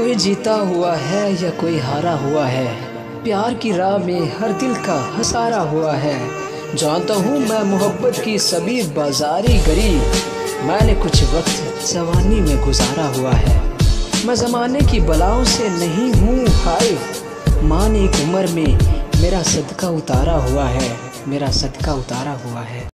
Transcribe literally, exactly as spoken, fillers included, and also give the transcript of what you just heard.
कोई जीता हुआ है या कोई हारा हुआ है, प्यार की राह में हर दिल का हसारा हुआ है। जानता हूँ मैं मोहब्बत की सभी बाजारी गरी, मैंने कुछ वक्त जवानी में गुजारा हुआ है। मैं ज़माने की बलाओं से नहीं हूँ खाइफ, माँ ने एक उम्र में मेरा सदका उतारा हुआ है, मेरा सदका उतारा हुआ है।